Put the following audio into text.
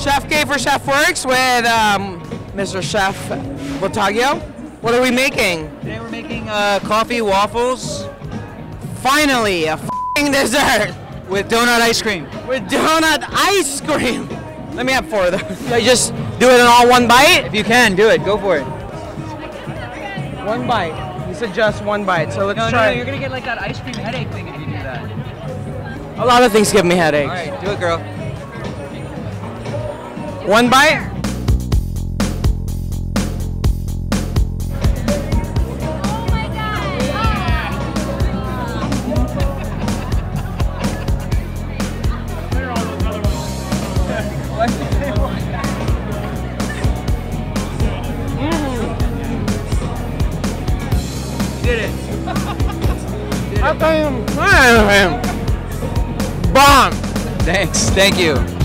Chef K for Chef Works with Mr. Chef Bottagio. What are we making? Today we're making coffee waffles. Finally, a f***ing dessert With donut ice cream. with donut ice cream. Let me have 4 of those. I just do it in all one bite? If you can, do it. Go for it. One bite. You said just one bite, so let's No, try. you're gonna get like that ice cream headache thing if you do that. A lot of things give me headaches. All right, do it, girl. One bite? Did it. Bomb! Thanks. Thank you.